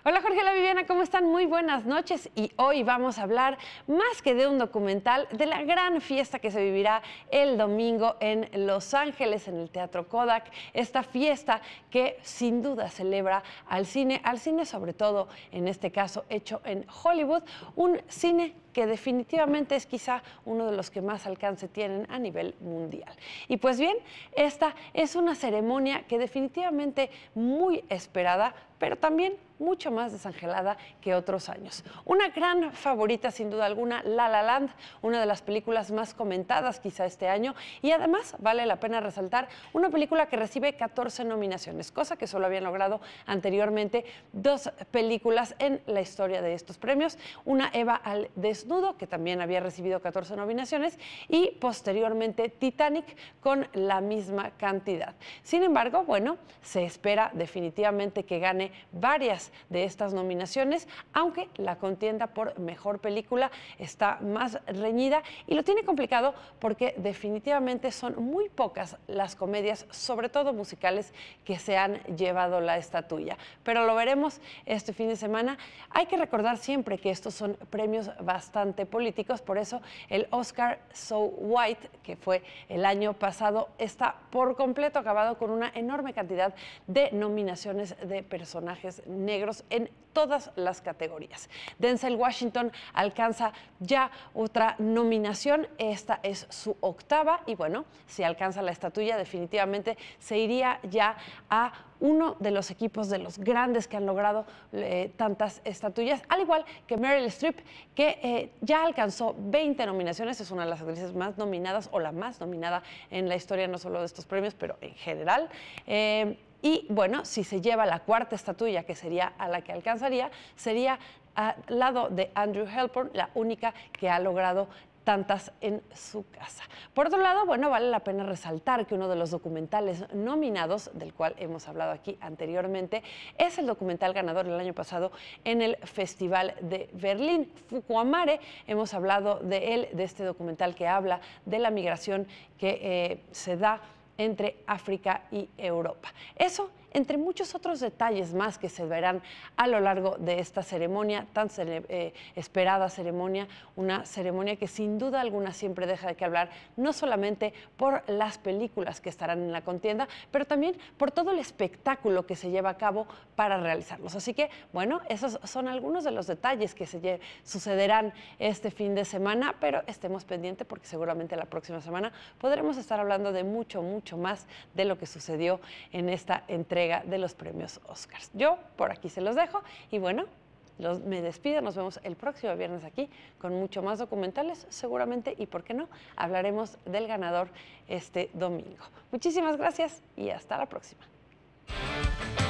Hola Jorge, la Viviana, ¿cómo están? Muy buenas noches y hoy vamos a hablar más que de un documental, de la gran fiesta que se vivirá el domingo en Los Ángeles, en el Teatro Kodak. Esta fiesta que sin duda celebra al cine sobre todo en este caso hecho en Hollywood, un cine que definitivamente es quizá uno de los que más alcance tienen a nivel mundial. Y pues bien, esta es una ceremonia que definitivamente muy esperada, pero también mucho más desangelada que otros años. Una gran favorita, sin duda alguna, La La Land, una de las películas más comentadas quizá este año, y además vale la pena resaltar una película que recibe 14 nominaciones, cosa que solo habían logrado anteriormente dos películas en la historia de estos premios, una Eva al desnudo, que también había recibido 14 nominaciones, y posteriormente Titanic con la misma cantidad. Sin embargo, bueno, se espera definitivamente que gane varias de estas nominaciones, aunque la contienda por mejor película está más reñida y lo tiene complicado porque definitivamente son muy pocas las comedias, sobre todo musicales, que se han llevado la estatuilla. Pero lo veremos este fin de semana. Hay que recordar siempre que estos son premios bastante políticos, por eso el Oscar So White, que fue el año pasado, está por completo acabado con una enorme cantidad de nominaciones de personajes negros en todas las categorías. Denzel Washington alcanza ya otra nominación, esta es su octava y bueno, si alcanza la estatuilla definitivamente se iría ya a uno de los equipos de los grandes que han logrado tantas estatuillas, al igual que Meryl Streep, que ya alcanzó 20 nominaciones, es una de las actrices más nominadas o la más nominada en la historia, no solo de estos premios, pero en general. Y bueno, si se lleva la cuarta estatuilla, que sería a la que alcanzaría, sería al lado de Andrew Hepburn, la única que ha logrado tantas en su casa. Por otro lado, bueno, vale la pena resaltar que uno de los documentales nominados, del cual hemos hablado aquí anteriormente, es el documental ganador el año pasado en el Festival de Berlín, Fukuamare. Hemos hablado de él, de este documental que habla de la migración que se da entre África y Europa. Eso, entre muchos otros detalles más que se verán a lo largo de esta ceremonia, tan esperada ceremonia, una ceremonia que sin duda alguna siempre deja de qué hablar, no solamente por las películas que estarán en la contienda, pero también por todo el espectáculo que se lleva a cabo para realizarlos. Así que, bueno, esos son algunos de los detalles que sucederán este fin de semana, pero estemos pendientes porque seguramente la próxima semana podremos estar hablando de mucho más de lo que sucedió en esta entrega de los premios Oscars. Yo por aquí se los dejo y bueno, me despido, nos vemos el próximo viernes aquí con mucho más documentales seguramente y por qué no, hablaremos del ganador este domingo. Muchísimas gracias y hasta la próxima.